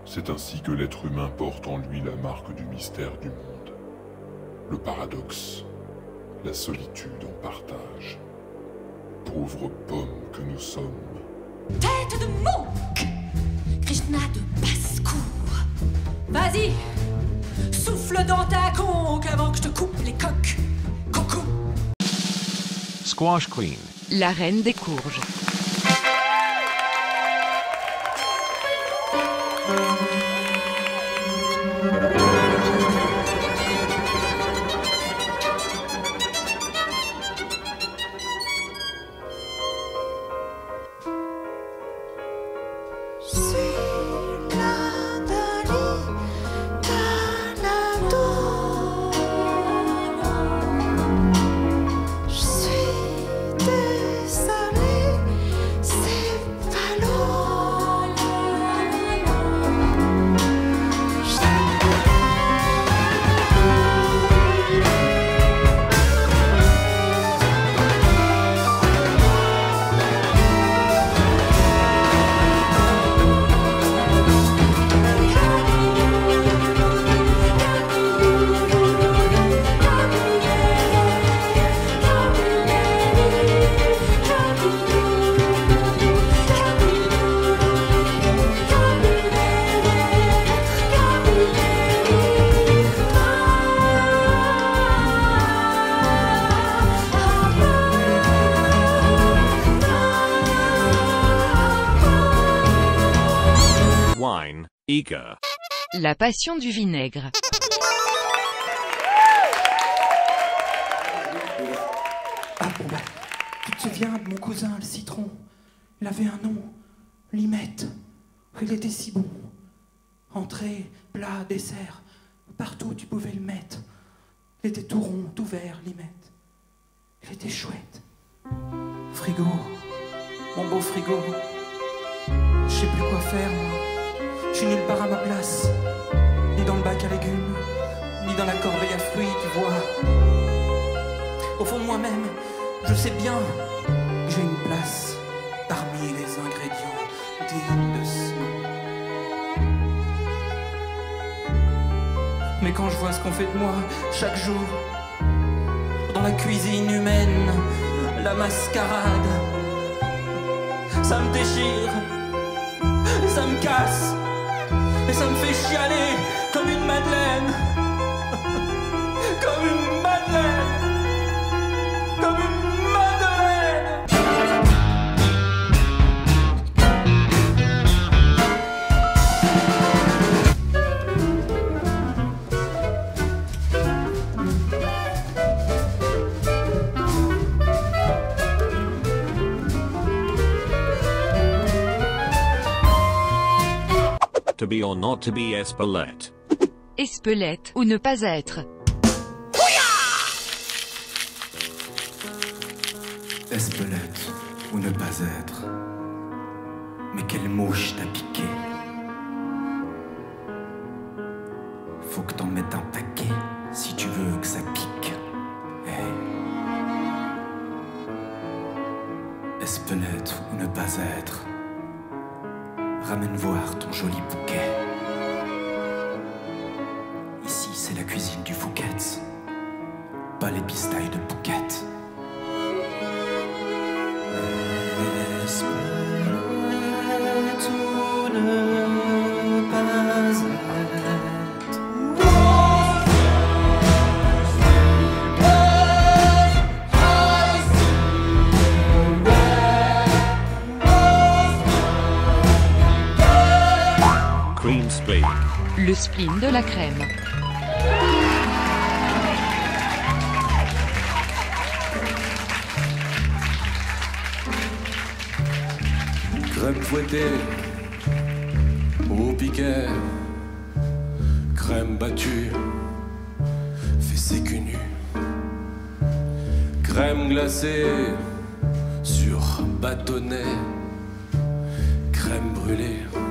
C'est ainsi que l'être humain porte en lui la marque du mystère du monde. Le paradoxe, la solitude en partage. Pauvres pommes que nous sommes. Tête de Monk, Krishna de basse-cour. Vas-y, souffle dans ta conque avant que je te coupe les coques. Coucou. Squash Queen. La reine des courges. Wine, Eager. La passion du vinaigre. Ah bon bah, tu te souviens de mon cousin, le citron? Il avait un nom, Limette. Il était si bon. Entrée, plat, dessert, partout tu pouvais le mettre. Il était tout rond, tout vert, Limette. Il était chouette. Frigo, mon beau frigo. Je sais plus quoi faire, moi. Je suis nulle part à ma place. Ni dans le bac à légumes, ni dans la corbeille à fruits, tu vois. Au fond de moi-même, je sais bien que j'ai une place parmi les ingrédients dignes de ce nom. Mais quand je vois ce qu'on fait de moi chaque jour, dans la cuisine humaine, la mascarade, ça me déchire, ça me casse, et ça me fait chialer comme une madeleine, comme une madeleine, comme une madeleine. To be or not to be Espelette. Espelette ou ne pas être. Espelette ou ne pas être. Mais quelle mouche t'a piqué? Faut que t'en mettes un paquet si tu veux que ça pique. Hey. Espelette ou ne pas être. Ramène voir ton joli bouquet. Ici, c'est la cuisine du Fouquet's, pas les pistailles de Pouquette. Espelette ou ne pas être. Cream spleen. Le spleen de la crème. Crème fouettée, au piquet, crème battue, fessée cul nu, crème glacée sur bâtonnet, crème brûlée.